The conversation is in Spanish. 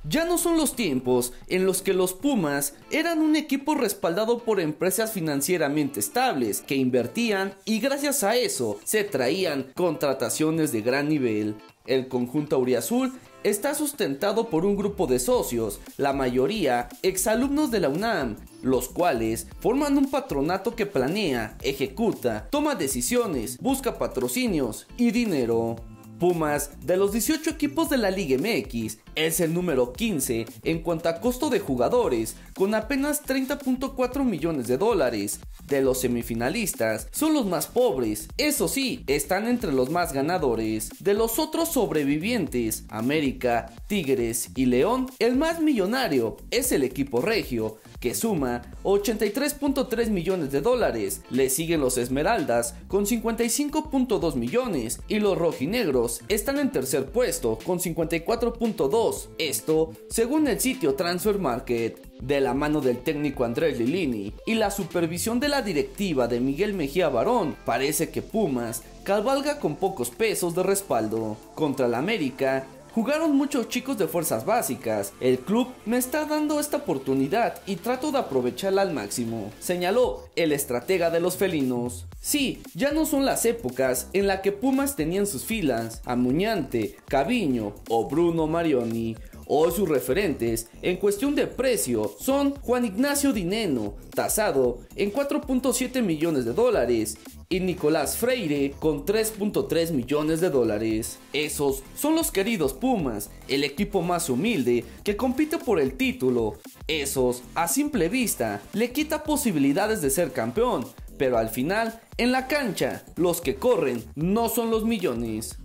Ya no son los tiempos en los que los Pumas eran un equipo respaldado por empresas financieramente estables que invertían y gracias a eso se traían contrataciones de gran nivel. El conjunto auriazul está sustentado por un grupo de socios, la mayoría exalumnos de la UNAM, los cuales forman un patronato que planea, ejecuta, toma decisiones, busca patrocinios y dinero. Pumas, de los 18 equipos de la Liga MX, es el número 15 en cuanto a costo de jugadores, con apenas 30.4 millones de dólares. De los semifinalistas, son los más pobres, eso sí, están entre los más ganadores. De los otros sobrevivientes, América, Tigres y León, el más millonario es el equipo regio, que suma 83.3 millones de dólares. Le siguen los Esmeraldas con 55.2 millones y los rojinegros están en tercer puesto con 54.2. Esto según el sitio Transfer Market. De la mano del técnico Andrés Lilini y la supervisión de la directiva de Miguel Mejía Barón, parece que Pumas cabalga con pocos pesos de respaldo. Contra el América jugaron muchos chicos de fuerzas básicas. El club me está dando esta oportunidad y trato de aprovecharla al máximo, señaló el estratega de los felinos. Sí, ya no son las épocas en las que Pumas tenían sus filas a Muñante, Caviño o Bruno Marioni. Hoy sus referentes en cuestión de precio son Juan Ignacio Dineno, tasado en 4.7 millones de dólares, y Nicolás Freire con 3.3 millones de dólares. Esos son los queridos Pumas, el equipo más humilde que compite por el título. Esos, a simple vista, le quita posibilidades de ser campeón, pero al final, en la cancha, los que corren no son los millones.